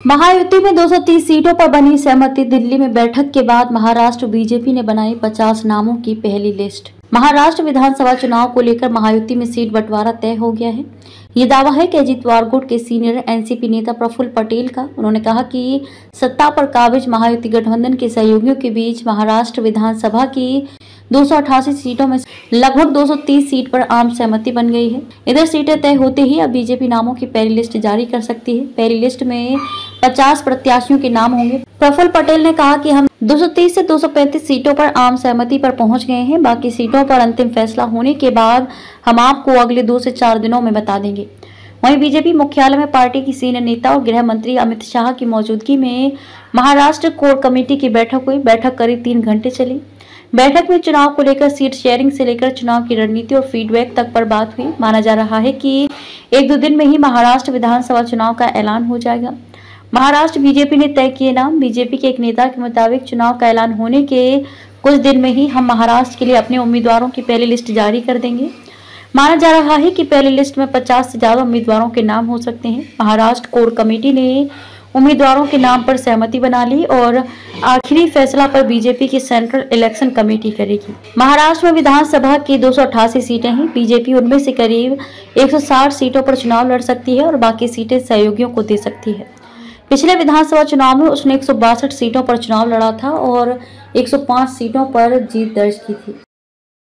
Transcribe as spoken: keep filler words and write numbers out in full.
महायुति में दो सौ तीस सीटों पर बनी सहमति। दिल्ली में बैठक के बाद महाराष्ट्र बीजेपी ने बनाई पचास नामों की पहली लिस्ट। महाराष्ट्र विधानसभा चुनाव को लेकर महायुति में सीट बंटवारा तय हो गया है। ये दावा है कि अजीत वारगुट के सीनियर एनसीपी नेता प्रफुल्ल पटेल का। उन्होंने कहा कि सत्ता पर काबिज महायुति गठबंधन के सहयोगियों के बीच महाराष्ट्र विधानसभा की दो सौ अठासी सीटों में लगभग दो सौ तीस सीट पर आम सहमति बन गई है। इधर सीटें तय होते ही अब बीजेपी नामों की पहली लिस्ट जारी कर सकती है। पहली लिस्ट में पचास प्रत्याशियों के नाम होंगे। प्रफुल्ल पटेल ने कहा कि हम दो सौ तीस से दो सौ पैंतीस सीटों पर आम सहमति पर पहुंच गए हैं। बाकी सीटों पर अंतिम फैसला होने के बाद हम आपको अगले दो से चार दिनों में बता देंगे। वहीं बीजेपी मुख्यालय में पार्टी की सीनियर नेता और गृह मंत्री अमित शाह की मौजूदगी में महाराष्ट्र कोर कमेटी की बैठक हुई। बैठक करीब तीन घंटे चली। बैठक में चुनाव को लेकर सीट शेयरिंग से लेकर चुनाव की रणनीति और फीडबैक तक पर बात हुई। माना जा रहा है कि एक दो दिन में ही महाराष्ट्र विधानसभा चुनाव का ऐलान हो जाएगा। महाराष्ट्र बीजेपी ने तय किए नाम। बीजेपी के एक नेता के मुताबिक चुनाव का ऐलान होने के कुछ दिन में ही हम महाराष्ट्र के लिए अपने उम्मीदवारों की पहली लिस्ट जारी कर देंगे। माना जा रहा है कि पहली लिस्ट में पचास से ज्यादा उम्मीदवारों के नाम हो सकते हैं। महाराष्ट्र कोर कमेटी ने उम्मीदवारों के नाम पर सहमति बना ली और आखिरी फैसला पर बीजेपी की सेंट्रल इलेक्शन कमेटी करेगी। महाराष्ट्र में विधानसभा की दो सौ अठासी सीटें हैं। बीजेपी उनमें से करीब एक सौ साठ सीटों पर चुनाव लड़ सकती है और बाकी सीटें सहयोगियों को दे सकती है। पिछले विधानसभा चुनाव में उसने एक सौ बासठ सीटों पर चुनाव लड़ा था और एक सौ पाँच सीटों पर जीत दर्ज की थी।